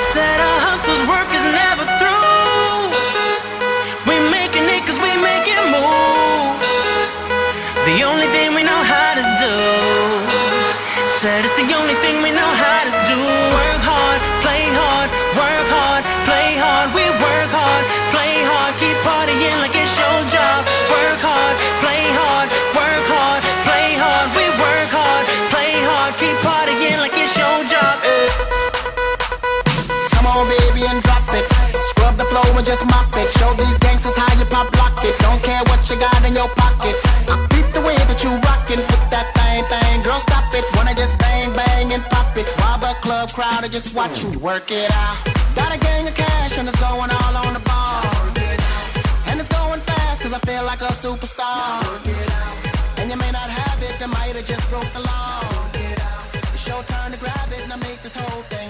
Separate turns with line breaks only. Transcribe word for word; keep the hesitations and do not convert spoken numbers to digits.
Said our hustle's work is never through. We making it cause we making moves. The only thing we know how to do. Said it's the only thing we know how to do. Work hard, play hard, work hard, play hard. We work hard, play hard, keep partying like it's your job. Work hard, play hard, work hard, play hard. We work hard, play hard, keep partying like it's your job.
Come on baby and drop it. Scrub the floor and just mop it. Show these gangsters how you pop lock it. Don't care what you got in your pocket. I beat the way that you rockin' with that thing thing. Girl stop it. Wanna just bang bang and pop it. While the club crowd are just watch you work it out. Got a gang of cash and it's going all on the ball. And it's going fast cause I feel like a superstar. And you may not have it, I might have just broke the law. It's your turn to grab it and I make this whole thing